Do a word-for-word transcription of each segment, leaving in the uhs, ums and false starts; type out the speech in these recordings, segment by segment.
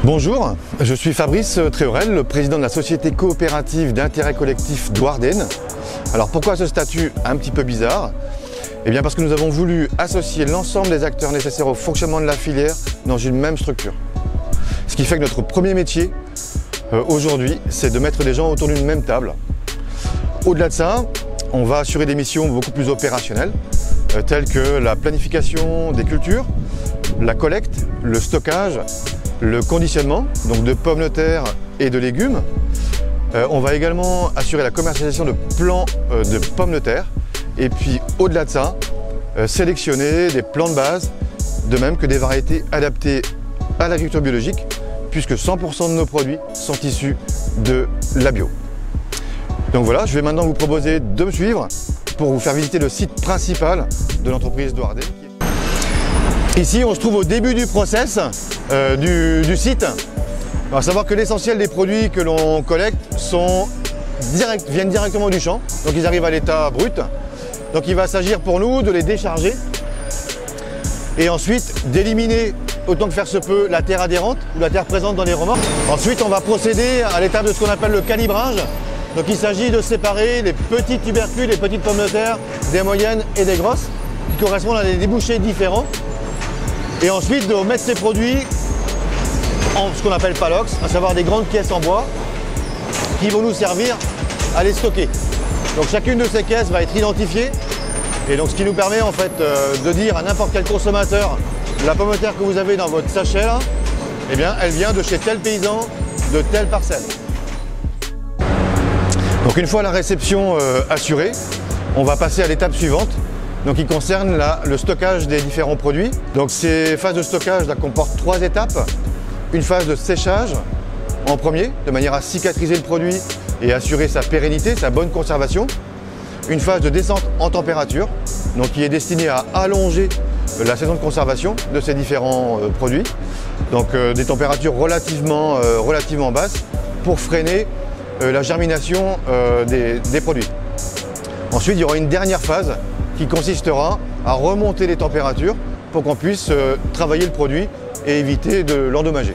Bonjour, je suis Fabrice Tréorel, le président de la société coopérative d'intérêt collectif Douarden. Alors pourquoi ce statut un petit peu bizarre? Eh bien parce que nous avons voulu associer l'ensemble des acteurs nécessaires au fonctionnement de la filière dans une même structure. Ce qui fait que notre premier métier euh, aujourd'hui, c'est de mettre des gens autour d'une même table. Au-delà de ça, on va assurer des missions beaucoup plus opérationnelles, euh, telles que la planification des cultures, la collecte, le stockage, le conditionnement, donc de pommes de terre et de légumes. Euh, on va également assurer la commercialisation de plants euh, de pommes de terre. Et puis au-delà de ça, euh, sélectionner des plants de base, de même que des variétés adaptées à l'agriculture biologique, puisque cent pour cent de nos produits sont issus de la bio. Donc voilà, je vais maintenant vous proposer de me suivre pour vous faire visiter le site principal de l'entreprise Douarden. Ici, on se trouve au début du process euh, du, du site. Alors, à savoir que l'essentiel des produits que l'on collecte sont direct, viennent directement du champ, donc ils arrivent à l'état brut. Donc il va s'agir pour nous de les décharger et ensuite d'éliminer autant que faire se peut la terre adhérente ou la terre présente dans les remorques. Ensuite, on va procéder à l'étape de ce qu'on appelle le calibrage. Donc il s'agit de séparer les petits tubercules, les petites pommes de terre, des moyennes et des grosses, qui correspondent à des débouchés différents. Et ensuite de mettre ces produits en ce qu'on appelle palox, à savoir des grandes caisses en bois, qui vont nous servir à les stocker. Donc chacune de ces caisses va être identifiée, et donc ce qui nous permet en fait euh, de dire à n'importe quel consommateur, la pomme de terre que vous avez dans votre sachet là, eh bien elle vient de chez tel paysan, de telle parcelle. Donc une fois la réception euh, assurée, on va passer à l'étape suivante, donc qui concerne la, le stockage des différents produits. Donc ces phases de stockage là, comportent trois étapes. Une phase de séchage en premier, de manière à cicatriser le produit et assurer sa pérennité, sa bonne conservation. Une phase de descente en température, donc qui est destinée à allonger la saison de conservation de ces différents euh, produits. Donc euh, des températures relativement, euh, relativement basses pour freiner euh, la germination euh, des, des produits. Ensuite, il y aura une dernière phase qui consistera à remonter les températures pour qu'on puisse euh, travailler le produit et éviter de l'endommager.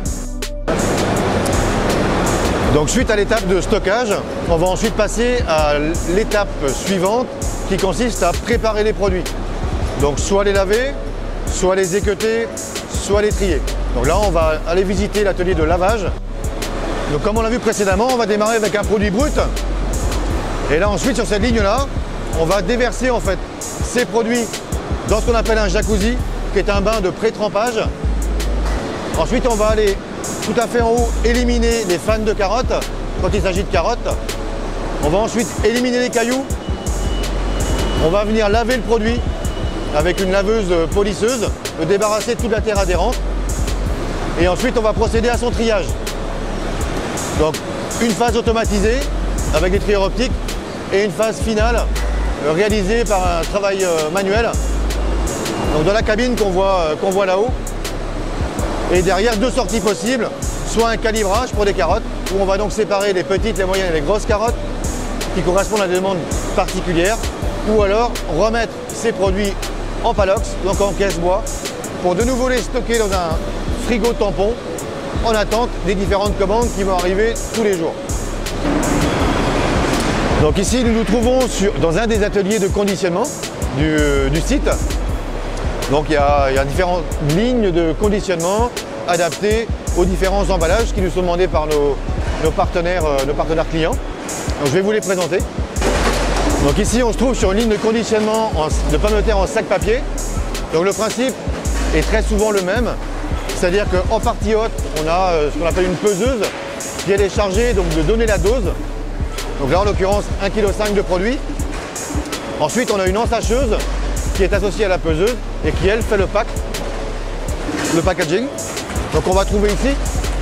Donc suite à l'étape de stockage, on va ensuite passer à l'étape suivante qui consiste à préparer les produits. Donc soit les laver, soit les équeuter, soit les trier. Donc là on va aller visiter l'atelier de lavage. Donc comme on l'a vu précédemment, on va démarrer avec un produit brut. Et là ensuite sur cette ligne là, on va déverser en fait ces produits dans ce qu'on appelle un jacuzzi, qui est un bain de pré-trempage. Ensuite on va aller tout à fait en haut éliminer les fans de carottes quand il s'agit de carottes. On va ensuite éliminer les cailloux. On va venir laver le produit avec une laveuse polisseuse, le débarrasser de toute la terre adhérente. Et ensuite on va procéder à son triage. Donc une phase automatisée avec des trieurs optiques et une phase finale euh, réalisée par un travail euh, manuel. Donc dans la cabine qu'on voit, euh, qu'on voit là-haut. Et derrière, deux sorties possibles, soit un calibrage pour des carottes, où on va donc séparer les petites, les moyennes et les grosses carottes qui correspondent à des demandes particulières, ou alors remettre ces produits en palox, donc en caisse bois, pour de nouveau les stocker dans un frigo tampon en attente des différentes commandes qui vont arriver tous les jours. Donc ici, nous nous trouvons sur, dans un des ateliers de conditionnement du, du site. Donc il y, a, il y a différentes lignes de conditionnement adaptées aux différents emballages qui nous sont demandés par nos, nos, partenaires, nos partenaires clients. Donc je vais vous les présenter. Donc ici on se trouve sur une ligne de conditionnement en, de pommes de terre en sac papier. Donc le principe est très souvent le même, c'est-à-dire qu'en partie haute on a ce qu'on appelle une peseuse qui elle est chargée donc, de donner la dose. Donc là en l'occurrence un virgule cinq kilos de produit. Ensuite on a une ensacheuse qui est associée à la peseuse et qui elle fait le pack, le packaging. Donc on va trouver ici.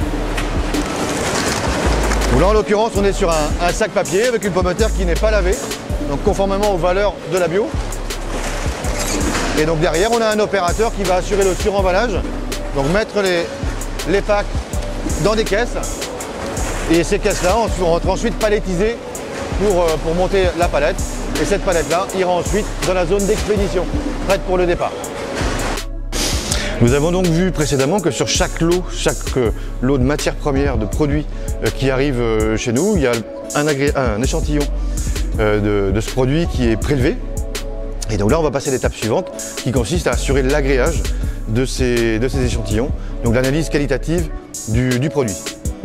Donc là en l'occurrence on est sur un, un sac papier avec une pomme de terre qui n'est pas lavée, donc conformément aux valeurs de la bio. Et donc derrière on a un opérateur qui va assurer le suremballage, donc mettre les, les packs dans des caisses. Et ces caisses là vont être ensuite palettisées pour, pour monter la palette. Et cette palette là ira ensuite dans la zone d'expédition, prête pour le départ. Nous avons donc vu précédemment que sur chaque lot, chaque euh, lot de matières premières, de produits euh, qui arrivent euh, chez nous, il y a un, un échantillon euh, de, de ce produit qui est prélevé. Et donc là, on va passer à l'étape suivante qui consiste à assurer l'agréage de ces, de ces échantillons, donc l'analyse qualitative du, du produit.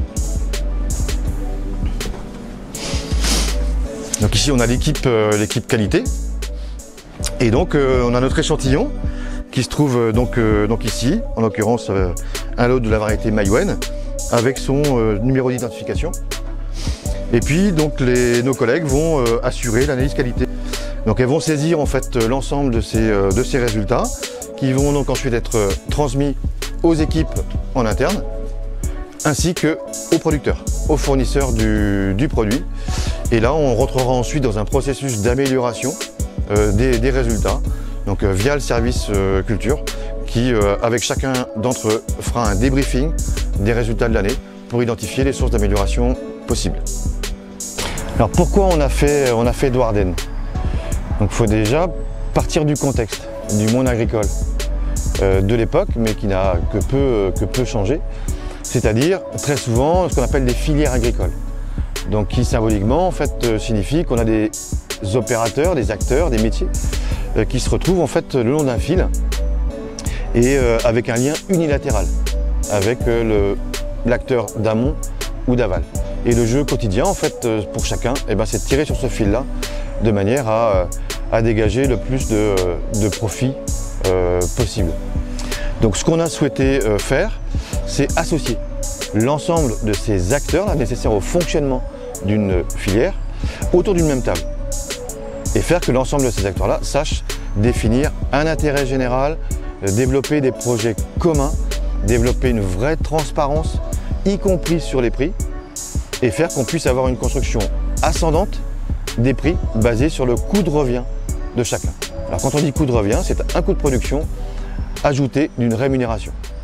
Donc ici, on a l'équipe euh, l'équipe qualité. Et donc, euh, on a notre échantillon qui se trouve euh, donc, euh, donc ici, en l'occurrence euh, un lot de la variété Maïwen, avec son euh, numéro d'identification. Et puis, donc, les, nos collègues vont euh, assurer l'analyse qualité. Donc, elles vont saisir en fait l'ensemble de ces, euh, de ces résultats, qui vont donc ensuite être euh, transmis aux équipes en interne, ainsi qu'aux producteurs, aux fournisseurs du, du produit. Et là, on rentrera ensuite dans un processus d'amélioration euh, des, des résultats, donc euh, via le service euh, culture, qui, euh, avec chacun d'entre eux, fera un débriefing des résultats de l'année pour identifier les sources d'amélioration possibles. Alors pourquoi on a fait, on a fait Douarden? Donc il faut déjà partir du contexte, du monde agricole euh, de l'époque, mais qui n'a que peu, que peu changé, c'est-à-dire très souvent ce qu'on appelle des filières agricoles. Donc qui symboliquement en fait euh, signifie qu'on a des opérateurs, des acteurs, des métiers euh, qui se retrouvent en fait le long d'un fil et euh, avec un lien unilatéral avec euh, l'acteur d'amont ou d'aval. Et le jeu quotidien en fait euh, pour chacun, eh ben, c'est de tirer sur ce fil-là de manière à, euh, à dégager le plus de, de profit euh, possible. Donc ce qu'on a souhaité euh, faire, c'est associer l'ensemble de ces acteurs là, nécessaires au fonctionnement d'une filière autour d'une même table et faire que l'ensemble de ces acteurs-là sachent définir un intérêt général, euh, développer des projets communs, développer une vraie transparence, y compris sur les prix, et faire qu'on puisse avoir une construction ascendante des prix basés sur le coût de revient de chacun. Alors quand on dit coût de revient, c'est un coût de production ajouté d'une rémunération.